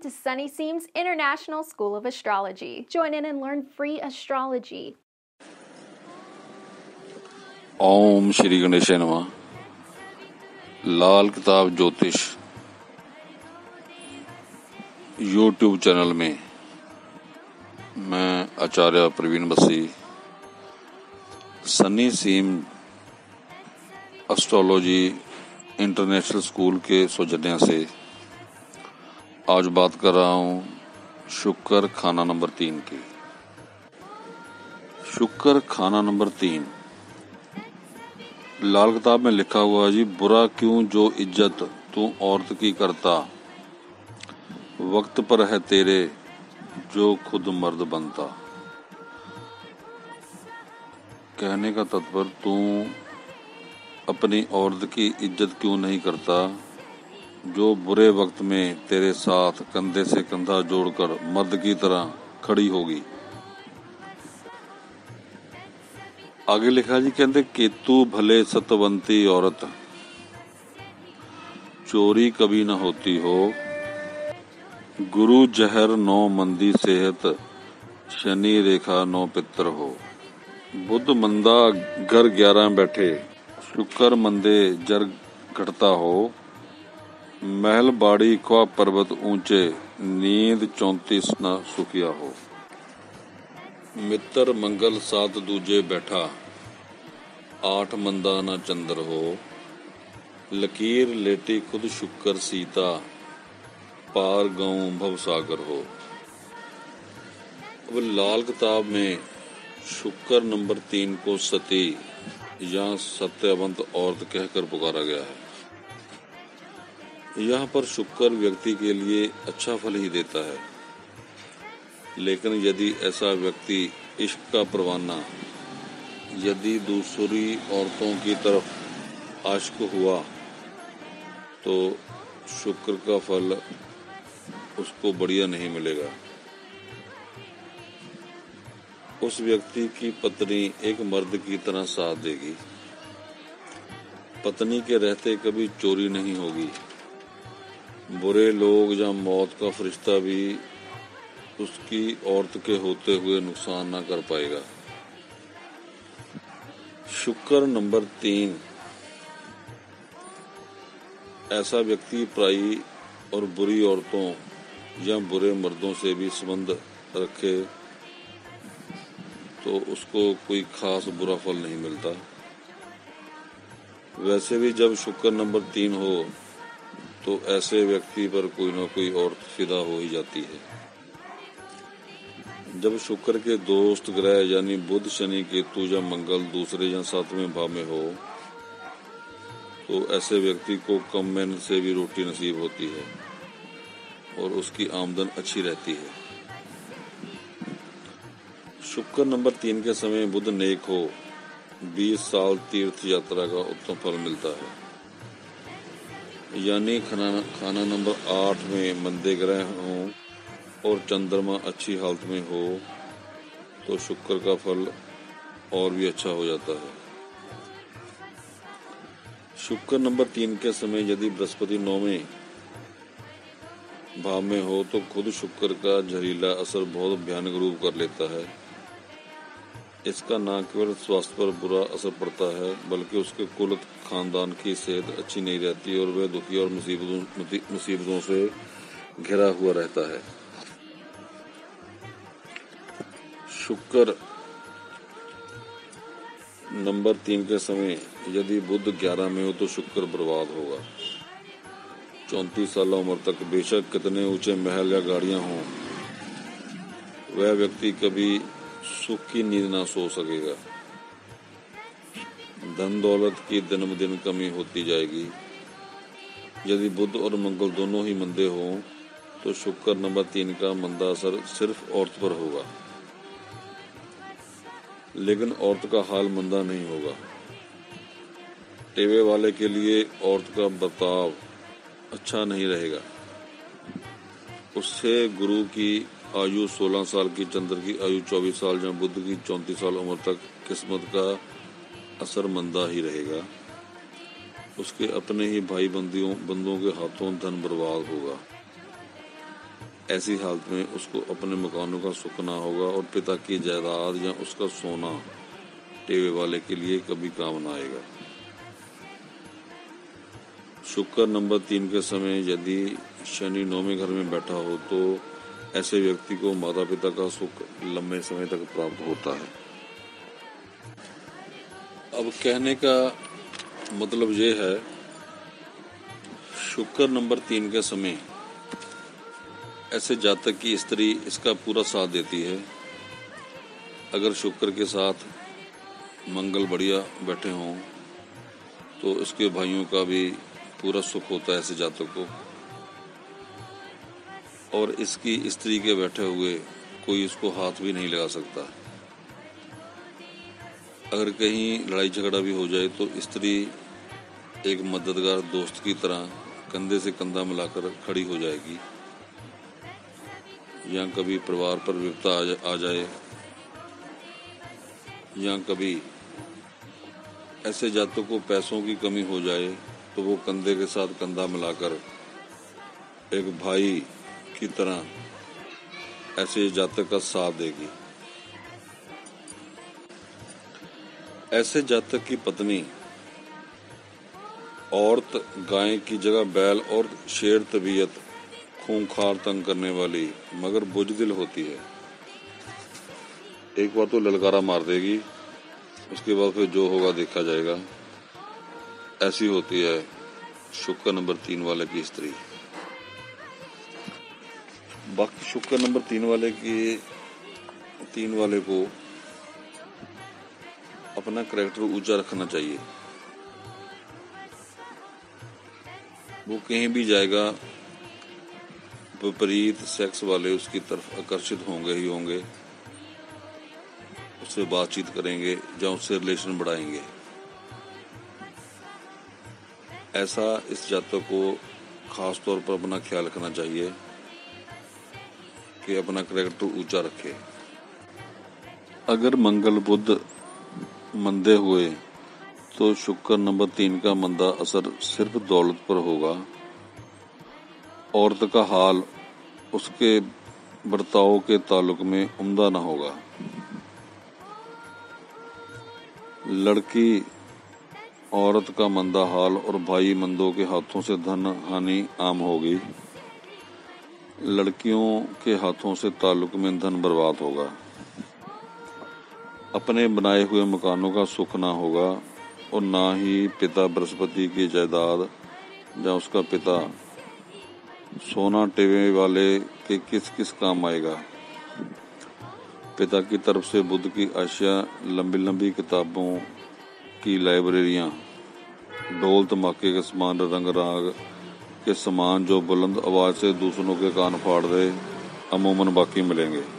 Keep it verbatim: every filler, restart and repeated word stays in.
to Sunny Seam's International School of Astrology. Join in and learn free astrology. ओम श्री गणेशाय नमः। लाल किताब ज्योतिष YouTube channel में मैं आचार्य प्रवीण बसी सनी सीम एस्ट्रोलॉजी इंटरनेशनल स्कूल के सौजन्य से आज बात कर रहा हूँ शुक्र खाना नंबर तीन की। शुक्र खाना नंबर तीन लाल किताब में लिखा हुआ है जी, बुरा क्यों जो इज्जत तू औरत की करता, वक्त पर है तेरे जो खुद मर्द बनता। कहने का तात्पर्य, तू अपनी औरत की इज्जत क्यों नहीं करता जो बुरे वक्त में तेरे साथ कंधे से कंधा जोड़कर मर्द की तरह खड़ी होगी। आगे लिखा जी, कहते केतु भले सतवंती औरत, चोरी कभी न होती हो, गुरु जहर नौ मंदी सेहत, शनि रेखा नौ पित्र हो। बुध मंदा घर ग्यारह बैठे, शुक्र मंदे जर घटता हो, महल बाड़ी ख्वा पर्वत ऊंचे, नींद चौंतीस न सुखिया हो। मित्र मंगल सात दूजे बैठा, आठ मंदा न चंद्र हो, लकीर लेटी खुद शुक्र सीता, पार गऊ भव सागर हो। अब लाल किताब में शुक्र नंबर तीन को सती या सत्यवंत औरत कहकर पुकारा गया है। यहाँ पर शुक्र व्यक्ति के लिए अच्छा फल ही देता है, लेकिन यदि ऐसा व्यक्ति इश्क का परवाना यदि दूसरी औरतों की तरफ आशिक हुआ तो शुक्र का फल उसको बढ़िया नहीं मिलेगा। उस व्यक्ति की पत्नी एक मर्द की तरह साथ देगी। पत्नी के रहते कभी चोरी नहीं होगी। बुरे लोग या मौत का फरिश्ता भी उसकी औरत के होते हुए नुकसान न कर पाएगा। शुक्र नंबर तीन ऐसा व्यक्ति पराई और बुरी औरतों या बुरे मर्दों से भी संबंध रखे तो उसको कोई खास बुरा फल नहीं मिलता। वैसे भी जब शुक्र नंबर तीन हो तो ऐसे व्यक्ति पर कोई ना कोई औरत फिदा हो ही जाती है। जब शुक्र के दोस्त ग्रह यानी बुध शनि केतु या मंगल दूसरे या सातवें भाव में हो तो ऐसे व्यक्ति को कम मेहनत से भी रोटी नसीब होती है और उसकी आमदन अच्छी रहती है। शुक्र नंबर तीन के समय बुध नेक हो, बीस साल तीर्थ यात्रा का उत्तम फल मिलता है। यानी खाना खाना नंबर आठ में मंदे ग्रह हों और चंद्रमा अच्छी हालत में हो तो शुक्र का फल और भी अच्छा हो जाता है। शुक्र नंबर तीन के समय यदि बृहस्पति नौवें भाव में हो तो खुद शुक्र का जहरीला असर बहुत भयानक रूप कर लेता है। इसका न केवल स्वास्थ्य पर बुरा असर पड़ता है बल्कि उसके कुल खानदान की सेहत अच्छी नहीं रहती और वह दुखी और मुसीबतों मुसीबतों से घिरा हुआ रहता है। शुक्र नंबर तीन के समय यदि बुध ग्यारह में हो तो शुक्र बर्बाद होगा। चौंतीस साल उम्र तक बेशक कितने ऊंचे महल या गाड़ियां हों, वह व्यक्ति कभी सुख की नींद ना सो सकेगा। धन दौलत की दिन ब दिन कमी होती जाएगी। यदि बुध और मंगल दोनों ही मंदे हों तो शुक्र नंबर तीन का मंदा असर सिर्फ औरत पर होगा, लेकिन औरत का हाल मंदा नहीं होगा। टेवे वाले के लिए औरत का बर्ताव अच्छा नहीं रहेगा। उससे गुरु की आयु सोलह साल की, चंद्र की आयु चौबीस साल या बुध की चौंतीस साल उम्र तक किस्मत का असर मंदा ही रहेगा। उसके अपने ही भाई बंदियों बंदों के हाथों धन बर्बाद होगा। ऐसी हालत में उसको अपने मकानों का सुख ना होगा और पिता की जायदाद या उसका सोना टेवे वाले के लिए कभी काम ना आएगा। शुक्र नंबर तीन के समय यदि शनि नौवें घर में बैठा हो तो ऐसे व्यक्ति को माता पिता का सुख लंबे समय तक प्राप्त होता है। अब कहने का मतलब ये है, शुक्र नंबर तीन के समय ऐसे जातक की स्त्री इसका पूरा साथ देती है। अगर शुक्र के साथ मंगल बढ़िया बैठे हों तो इसके भाइयों का भी पूरा सुख होता है ऐसे जातक को, और इसकी स्त्री के बैठे हुए कोई इसको हाथ भी नहीं लगा सकता। अगर कहीं लड़ाई झगड़ा भी हो जाए तो स्त्री एक मददगार दोस्त की तरह कंधे से कंधा मिलाकर खड़ी हो जाएगी। या कभी परिवार पर विपदा आ जाए या कभी ऐसे जातकों को पैसों की कमी हो जाए तो वो कंधे के साथ कंधा मिलाकर एक भाई की तरह ऐसे जातक का साथ देगी। ऐसे जातक की पत्नी औरत गाय की जगह बैल और शेर तबीयत खूंखार तंग करने वाली मगर बुजदिल होती है। एक बार तो ललकारा मार देगी, उसके बाद फिर जो होगा देखा जाएगा। ऐसी होती है शुक्र नंबर तीन वाले की स्त्री। बाकी शुक्र नंबर तीन वाले की तीन वाले को अपना करैक्टर ऊंचा रखना चाहिए। वो कहीं भी जाएगा विपरीत सेक्स वाले उसकी तरफ आकर्षित होंगे ही होंगे, उससे बातचीत करेंगे या उससे रिलेशन बढ़ाएंगे। ऐसा इस जातक को खास तौर पर अपना ख्याल रखना चाहिए कि अपना करैक्टर ऊंचा रखे। अगर मंगल बुध मंदे हुए तो शुक्र नंबर तीन का मंदा असर सिर्फ दौलत पर होगा। औरत का हाल उसके बर्ताव के ताल्लुक में उम्दा न होगा। लड़की औरत का मंदा हाल और भाई मंदों के हाथों से धन हानि आम होगी। लड़कियों के हाथों से ताल्लुक में धन बर्बाद होगा। अपने बनाए हुए मकानों का सुख ना होगा और ना ही पिता बृहस्पति की जायदाद या उसका पिता सोना टेवे वाले के किस किस काम आएगा। पिता की तरफ से बुद्ध की आशिया लंबी लंबी किताबों की लाइब्रेरियां, ढोल धमाके के समान रंग राग के समान जो बुलंद आवाज से दूसरों के कान फाड़ दे, अमूमन बाकी मिलेंगे।